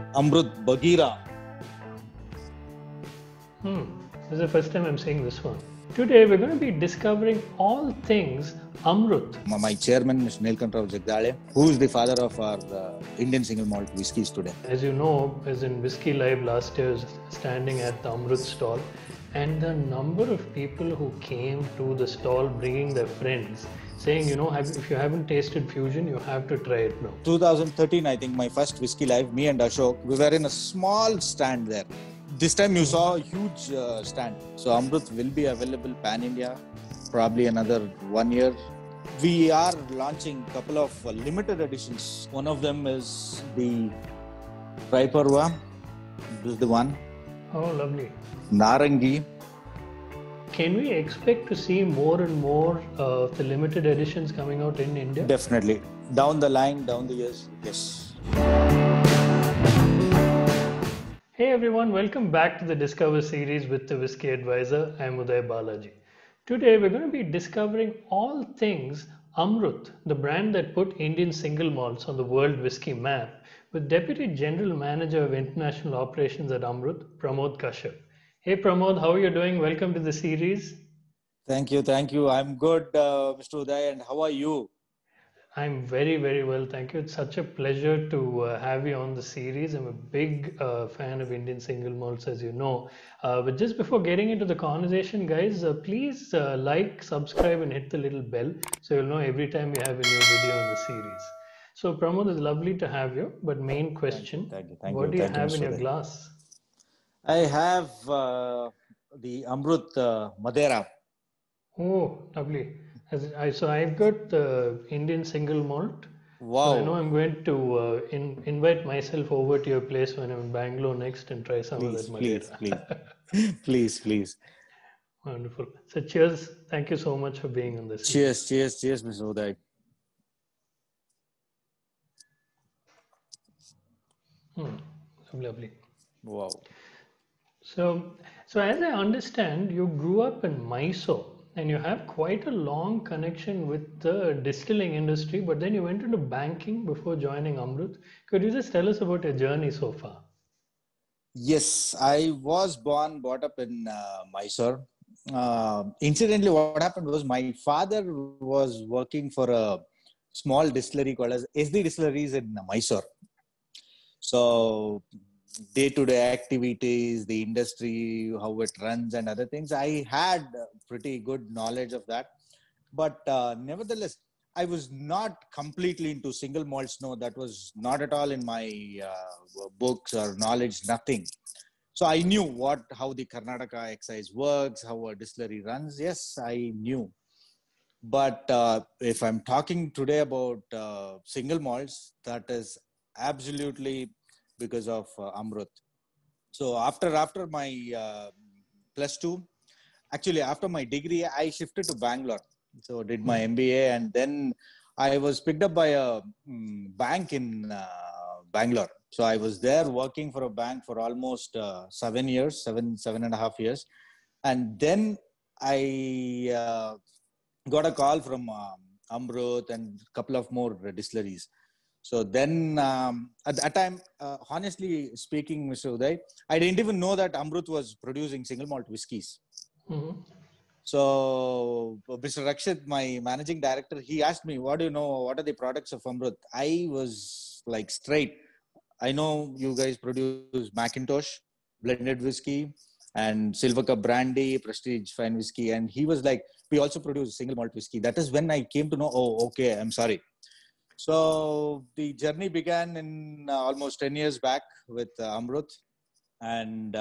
Amrut Bagheera. This is the first time I'm saying this one. Today we're going to be discovering all things Amrut. My chairman, Mr. Neelkant Rao Jagdale, who is the father of our Indian single malt whiskies today. As you know, as in Whisky Live last year, was standing at the Amrut stall, and the number of people who came to the stall bringing their friends, saying, if you haven't tasted Fusion, you have to try it now. 2013, I think, my first Whisky Live, me and Ashok, we were in a small stand there. This time you saw a huge stand. So Amrut will be available pan-India, probably another 1 year. We are launching a couple of limited editions. One of them is the Traiparva. This is the one. Oh, lovely. Narangi. Can we expect to see more and more of the limited editions coming out in India? Definitely. Down the line, down the years, yes. Hey everyone, welcome back to the Discover series with the Whisky Advisor. I'm Uday Balaji. Today we're going to be discovering all things Amrut, the brand that put Indian single malts on the world whisky map, with Deputy General Manager of International Operations at Amrut, Pramod Kashyap. Hey Pramod, how are you doing? Welcome to the series. Thank you. I'm good, Mr. Uday, and how are you? I'm very, very well, thank you. It's such a pleasure to have you on the series. I'm a big fan of Indian single malts, as you know. But just before getting into the conversation, guys, please like, subscribe, and hit the little bell so you'll know every time we have a new video in the series. So, Pramod, it's lovely to have you. But main question, what do you have in your glass? I have the Amrut Madeira. Oh, lovely. So I've got the Indian single malt. Wow. So I know I'm going to invite myself over to your place when I'm in Bangalore next and try some of that Madeira. Please. Wonderful. So cheers. Thank you so much for being on this. Cheers, Mr. Uday. Lovely. Wow. So as I understand, you grew up in Mysore. And you have quite a long connection with the distilling industry, but then you went into banking before joining Amrut. Could you just tell us about your journey so far? Yes, I was brought up in Mysore. Incidentally, what happened was my father was working for a small distillery called as SD Distilleries in Mysore. So day-to-day activities, the industry, how it runs and other things, I had pretty good knowledge of that. But nevertheless, I was not completely into single malts. No, that was not at all in my books or knowledge, nothing. So I knew how the Karnataka excise works, how a distillery runs. Yes, I knew. But if I'm talking today about single malts, that is absolutely because of Amrut. So after my plus two, actually after my degree, I shifted to Bangalore. So did my MBA, and then I was picked up by a bank in Bangalore. So I was there working for a bank for almost 7 years, seven and a half years. And then I got a call from Amrut and a couple of more distilleries. So then at that time, honestly speaking, Mr. Uday, I didn't even know that Amrut was producing single malt whiskies. Mm-hmm. So Mr. Rakshit, my managing director, he asked me, what do you know? What are the products of Amrut? I was like straight. I know you guys produce Macintosh, blended whiskey, and Silver Cup brandy, Prestige fine whiskey. And he was like, we also produce single malt whiskey. That is when I came to know, oh, okay, I'm sorry. So the journey began in almost 10 years back with Amrut. And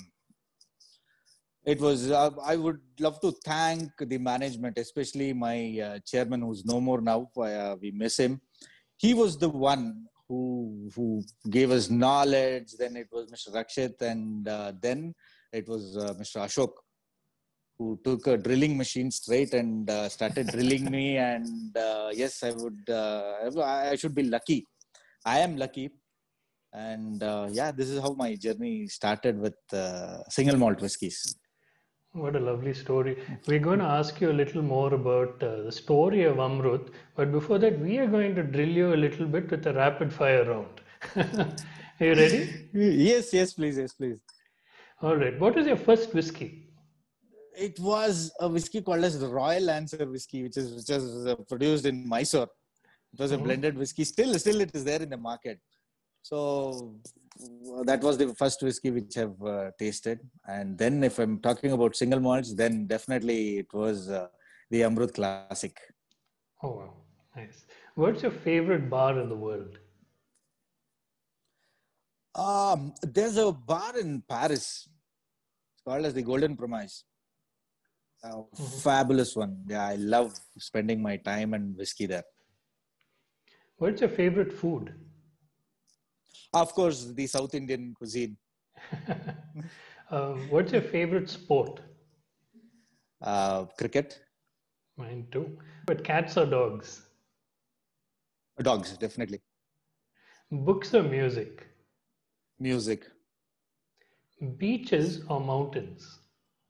it was, I would love to thank the management, especially my chairman who's no more now. We miss him. He was the one who gave us knowledge. Then it was Mr. Rakshit, and then it was Mr. Ashok, who took a drilling machine straight and started drilling me. And yes, I should be lucky. I am lucky. And this is how my journey started with single malt whiskies. What a lovely story. We're going to ask you a little more about the story of Amrut. But before that, we are going to drill you a little bit with a rapid fire round. Are you ready? Yes, yes, please, yes, please. All right. What is your first whiskey? It was a whiskey called as the Royal Answer whiskey, which is produced in Mysore. It was a Hmm. blended whiskey. Still, it is there in the market. So that was the first whiskey which I've tasted. And then, if I'm talking about single malts, then definitely it was the Amrut Classic. Oh, wow. Nice. What's your favorite bar in the world? There's a bar in Paris. It's called as the Golden Promise. Hmm. Fabulous one. Yeah, I love spending my time and whiskey there. What's your favorite food? Of course, the South Indian cuisine. What's your favorite sport? Cricket, Mine too. But cats or dogs? dogs, definitely. Books or music? Music, Beaches or mountains?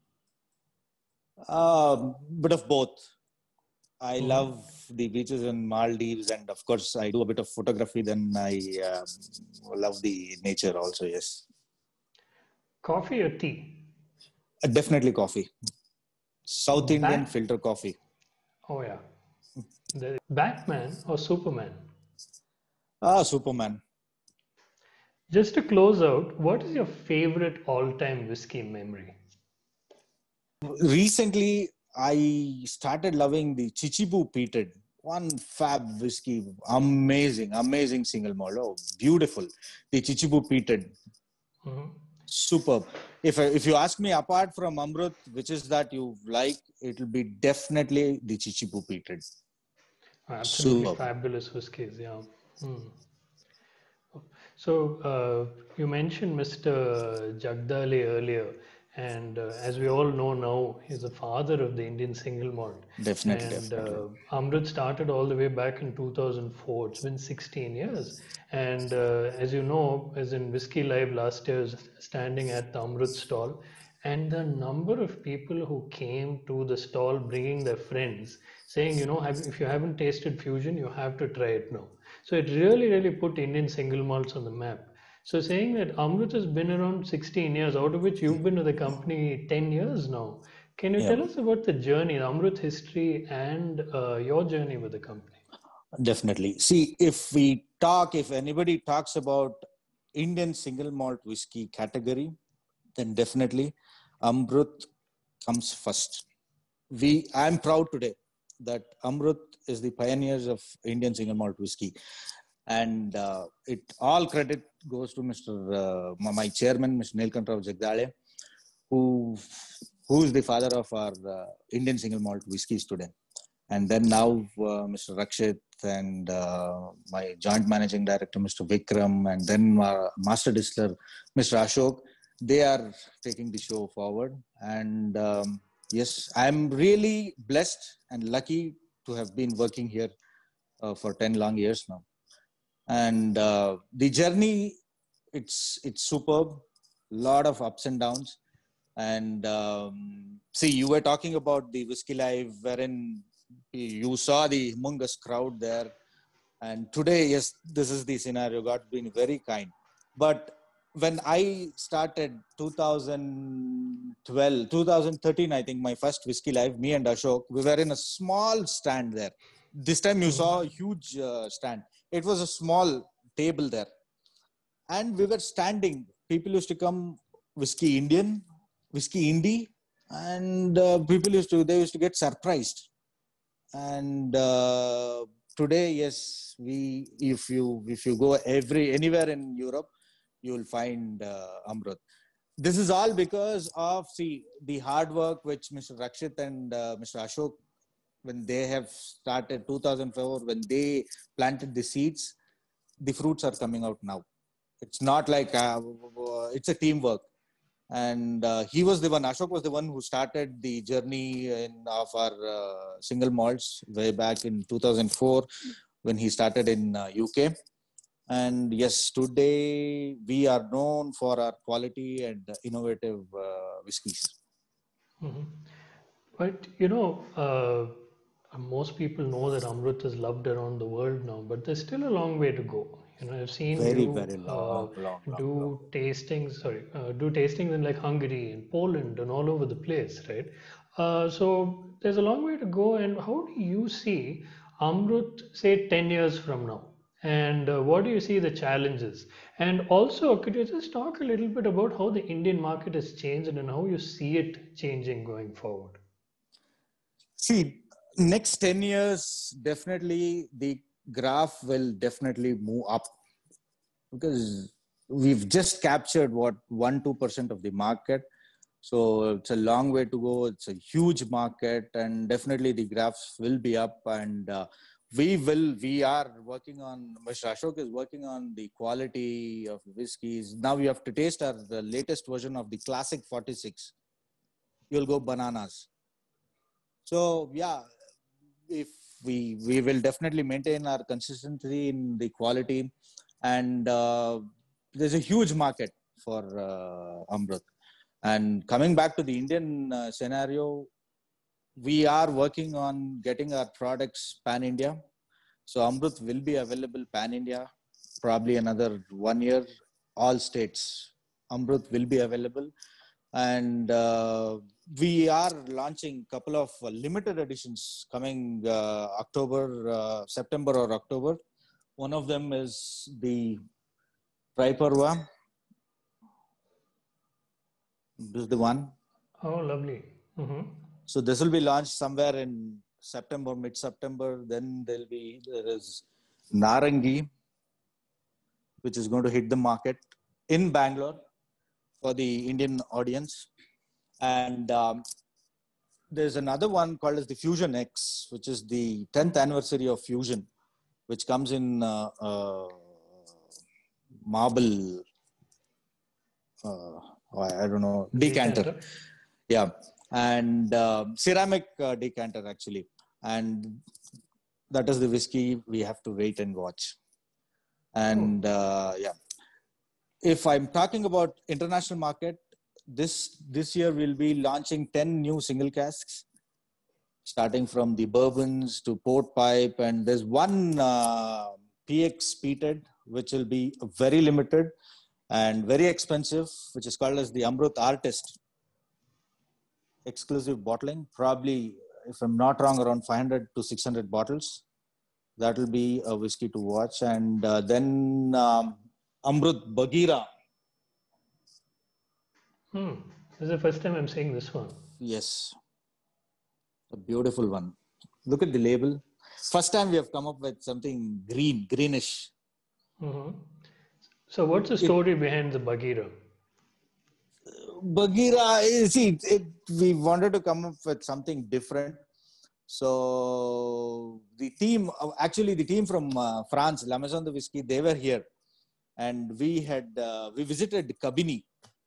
bit of both. I Hmm. love the beaches in Maldives, and of course, I do a bit of photography. Then I love the nature also. Yes, Coffee or tea? definitely coffee. South Indian Bat. filter coffee. Oh yeah. Batman or Superman? Superman. Just to close out, what is your favorite all-time whiskey memory? Recently, I started loving the Chichibu Peated. One fab whiskey, amazing single malt. Oh, beautiful. The Chichibu Peated, Hmm. superb. If you ask me, apart from Amrut, which is that you like, it'll be definitely the Chichibu Peated. Absolutely Superb. fabulous whiskies, yeah. Hmm. So, you mentioned Mr. Jagdale earlier, and as we all know now, he's the father of the Indian single malt. And Definitely. Amrit started all the way back in 2004. It's been 16 years. And as you know, as in Whiskey Live last year, was standing at the Amrit stall, and the number of people who came to the stall bringing their friends, saying, if you haven't tasted Fusion, you have to try it now. So it really put Indian single malts on the map. So saying that Amrut has been around 16 years, out of which you've been with the company 10 years now. Can you Yeah, tell us about the journey, the Amrut history, and your journey with the company? definitely. See, if anybody talks about Indian single malt whiskey category, then definitely Amrut comes first. I'm proud today that Amrut is the pioneers of Indian single malt whiskey, and it all credit goes to Mr. My chairman, Mr. Neelkant Rao Jagdale, who who is the father of our Indian single malt whiskeys today. And then now Mr. Rakshit and my joint managing director, Mr. Vikram, and then master distiller, Mr. Ashok, they are taking the show forward. And yes, I'm really blessed and lucky to have been working here for 10 long years now. And the journey, it's superb, lot of ups and downs. And see, you were talking about the Whiskey Live, wherein you saw the humongous crowd there. And today, yes, this is the scenario. God's been very kind. But when I started 2012, 2013, I think my first Whiskey Live, me and Ashok, we were in a small stand there. This time you Mhm. saw a huge stand. It was a small table there. And we were standing. People used to come, Whiskey Indian, Whiskey Indie, and they used to get surprised. And today, yes, if you go anywhere in Europe, you will find Amrut. This is all because of the hard work which Mr. Rakshit and Mr. Ashok, when they have started 2004, when they planted the seeds, the fruits are coming out now. It's not like it's a teamwork. And he was the one, Ashok was the one who started the journey of our single malts way back in 2004 when he started in UK. And yes, today we are known for our quality and innovative whiskeys. Mhm. But Most people know that Amrut is loved around the world now, but there's still a long way to go. I've seen Very, you very long, long, long, long. do tastings in like Hungary and Poland and all over the place, right? So there's a long way to go. And how do you see Amrut, say, 10 years from now? And what do you see the challenges? And also, could you just talk a little bit about how the Indian market has changed and how you see it changing going forward? See, next 10 years, definitely the graph will definitely move up because we've just captured what 1 2% of the market. So it's a long way to go. It's a huge market, and definitely the graphs will be up. And we are working on. Mr. Ashok is working on the quality of whiskeys. Now we have to taste the latest version of the Classic 46. You'll go bananas. So yeah, if we will definitely maintain our consistency in the quality, and there's a huge market for Amrut. And coming back to the Indian scenario, we are working on getting our products pan India. So Amrut will be available pan India, probably another 1 year, all states. Amrut will be available, and we are launching a couple of limited editions coming September or October. One of them is the Triparva. This is the one. Oh, lovely. So this will be launched somewhere in September, mid-September. Then there is Narangi, which is going to hit the market in Bangalore for the Indian audience. And there's another one called as the Fusion X, which is the 10th anniversary of Fusion, which comes in marble, I don't know, decanter. Yeah. And ceramic decanter, actually. And that is the whiskey we have to wait and watch. And yeah. If I'm talking about international market, this year we'll be launching 10 new single casks, starting from the bourbons to port pipe, and there's one PX peated, which will be very limited and very expensive, which is called as the Amrut Artist exclusive bottling. Probably, if I'm not wrong, around 500 to 600 bottles. That will be a whiskey to watch. And then Amrut Bagheera. This is the first time I'm seeing this one. Yes. A beautiful one. Look at the label. First time we have come up with something greenish. So what's the story behind the Bagheera? Bagheera, see, we wanted to come up with something different. So the team from France, La Maison de Whisky, they were here. And we visited Kabini.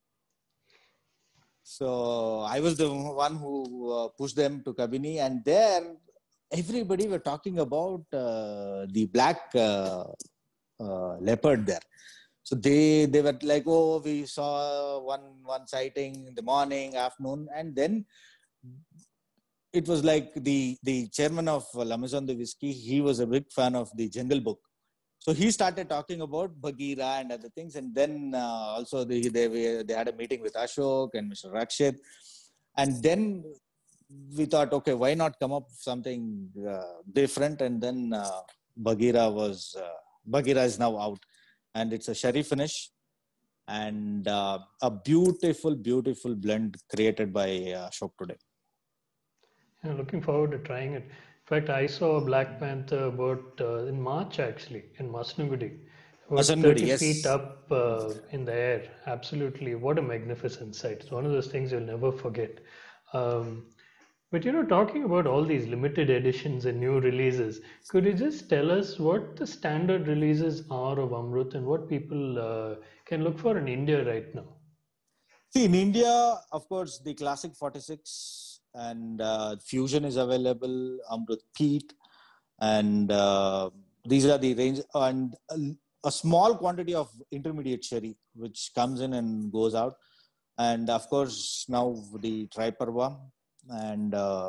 So I was the one who pushed them to Kabini, and there everybody were talking about the black leopard there. So they were like, oh, we saw one sighting in the morning, afternoon, and then it was like the chairman of La Maison de Whisky, he was a big fan of the Jungle Book. So he started talking about Bagheera and other things. And then also they had a meeting with Ashok and Mr. Rakshit. And then we thought, okay, why not come up with something different? And then Bagheera is now out. And it's a sherry finish. And a beautiful, beautiful blend created by Ashok today. Yeah, looking forward to trying it. In fact, I saw a Black Panther about in March actually in Masnagudi. About 30 yes. feet up in the air. Absolutely. What a magnificent sight. It's one of those things you'll never forget. But talking about all these limited editions and new releases, could you just tell us what the standard releases are of Amrut and what people can look for in India right now? See, in India, of course, the Classic 46 and Fusion is available, Amrut Peat, and these are the range, and a small quantity of intermediate sherry, which comes in and goes out. And of course, now the Triparva and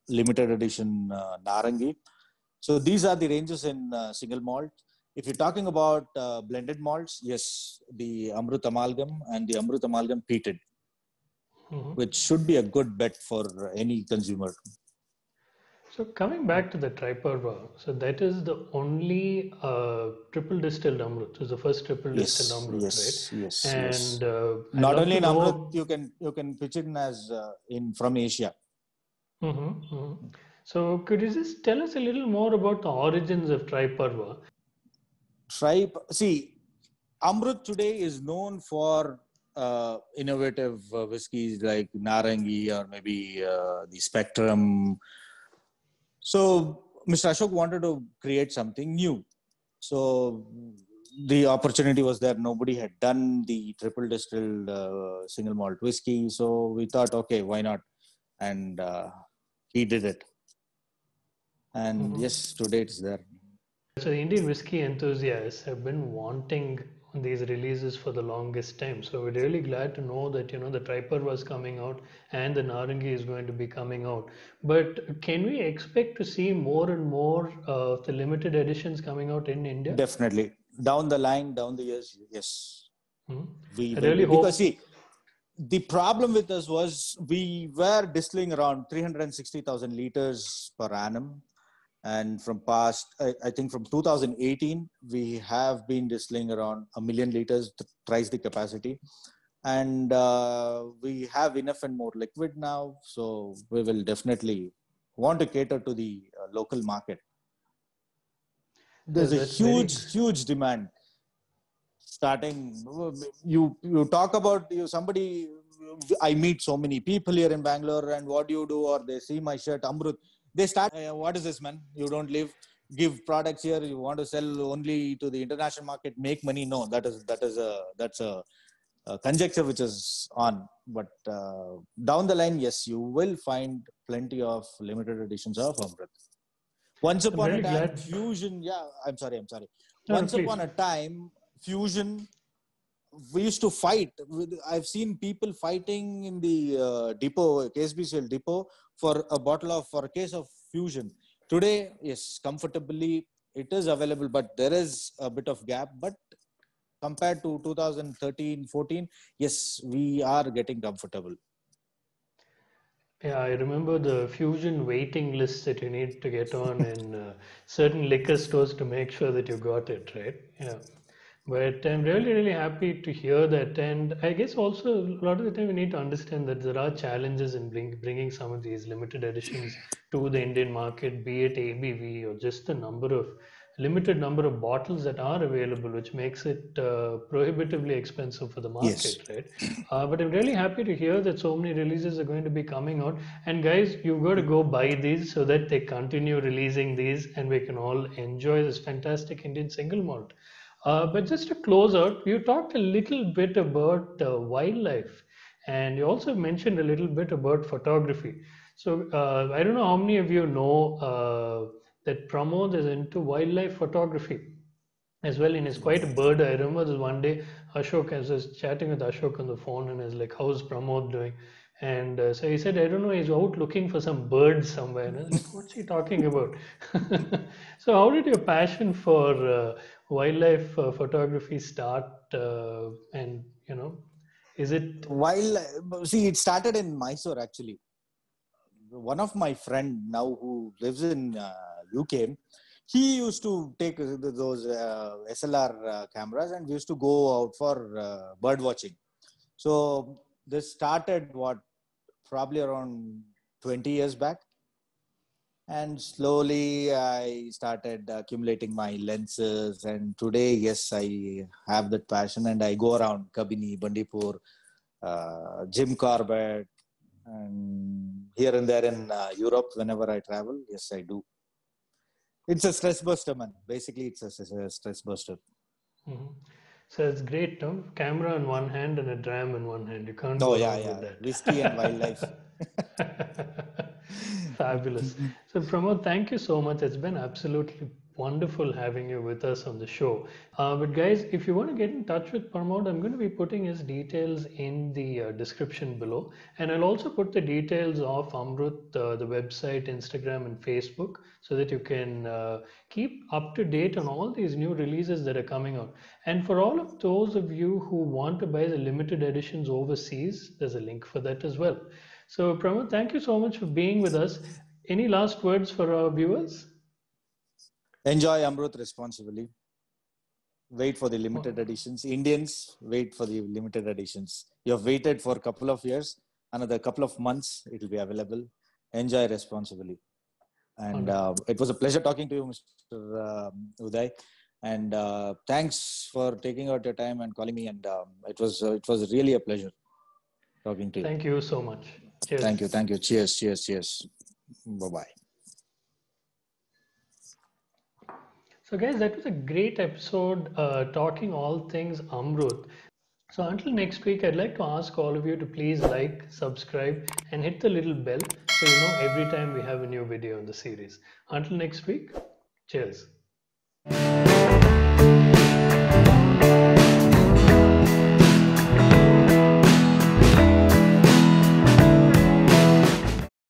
limited edition Narangi. So these are the ranges in single malt. If you're talking about blended malts, yes, the Amrut Amalgam and the Amrut Amalgam peated, which should be a good bet for any consumer. So coming back to the Triparva, so that is the only triple distilled Amrut. It's the first triple distilled Yes, Amrut, right? yes, yes, yes. And I'd Not love only to in Amrut, know. you can pitch it in as in from Asia. So could you just tell us a little more about the origins of Triparva? See, Amrut today is known for innovative whiskies like Narangi or maybe the Spectrum. So Mr. Ashok wanted to create something new. So the opportunity was there. Nobody had done the triple distilled single malt whiskey. So we thought, okay, why not? And he did it. And yes, today it's there. So the Indian whiskey enthusiasts have been wanting these releases for the longest time. So we're really glad to know that the Triper was coming out and the Narangi is going to be coming out. But can we expect to see more and more of the limited editions coming out in India? Definitely. Down the line, down the years, yes. We I will really be. hope. Because see, the problem with us was we were distilling around 360,000 liters per annum. And from past, I think from 2018, we have been distilling around 1 million liters, thrice the capacity. And we have enough and more liquid now. So we will definitely want to cater to the local market. There's a huge demand. Starting, you talk about somebody, I meet so many people here in Bangalore, and what do you do? Or they see my shirt, Amrut. They start, what is this, man? You don't give products here. You want to sell only to the international market, make money. No, that's a conjecture which is on. But down the line, yes, you will find plenty of limited editions of Amrut. Once upon a time, Fusion. Yeah, I'm sorry. Once upon a time, Fusion, we used to fight. I've seen people fighting in the depot, KSBCL depot, for a case of Fusion. Today, yes, comfortably, it is available, but there is a bit of gap. But compared to 2013, 14, yes, we are getting comfortable. Yeah, I remember the Fusion waiting lists that you need to get on in certain liquor stores to make sure that you got it, right? Yeah. But I'm really, really happy to hear that. And I guess also a lot of the time we need to understand that there are challenges in bringing some of these limited editions to the Indian market, be it ABV or just the limited number of bottles that are available, which makes it prohibitively expensive for the market, yes. right? But I'm really happy to hear that so many releases are going to be coming out. And guys, you've got to go buy these so that they continue releasing these and we can all enjoy this fantastic Indian single malt. But just to close out, you talked a little bit about wildlife and you also mentioned a little bit about photography. So I don't know how many of you know that Pramod is into wildlife photography as well, and he's quite a bird. I remember this one day, Ashok, I was chatting with Ashok on the phone, and I was like, "How's Pramod doing?" And so he said, "I don't know, he's out looking for some birds somewhere." And I was like, "What's he talking about?" So, how did your passion for wildlife photography start? And is it? See, it started in Mysore actually. One of my friend now who lives in UK, he used to take those SLR cameras and we used to go out for bird watching. So this started probably around 20 years back. And slowly I started accumulating my lenses. And today, yes, I have that passion and I go around Kabini, Bandipur, Jim Corbett, and here and there in Europe whenever I travel. Yes, I do. It's a stress buster, man. Basically, it's a stress buster. Mm-hmm. So it's great, no? Camera in one hand and a dram in one hand. You can't go wrong with that. Whiskey and wildlife. Fabulous. So Pramod, thank you so much. It's been absolutely wonderful having you with us on the show. But guys, if you want to get in touch with Pramod, I'm going to be putting his details in the description below. And I'll also put the details of Amrut, the website, Instagram, and Facebook, so that you can keep up to date on all these new releases that are coming out. And for all of those of you who want to buy the limited editions overseas, there's a link for that as well. So, Pramod, thank you so much for being with us. Any last words for our viewers? Enjoy Amrut responsibly. Wait for the limited editions. Indians, wait for the limited editions. You have waited for a couple of years. Another couple of months, it will be available. Enjoy responsibly. And it was a pleasure talking to you, Mr. Uday. And thanks for taking out your time and calling me. And it was really a pleasure talking to you. Thank you so much. Cheers. Thank you. Cheers. Bye-bye. So guys, that was a great episode talking all things Amrut. So until next week, I'd like to ask all of you to please like, subscribe, and hit the little bell so you know every time we have a new video in the series. Until next week, cheers.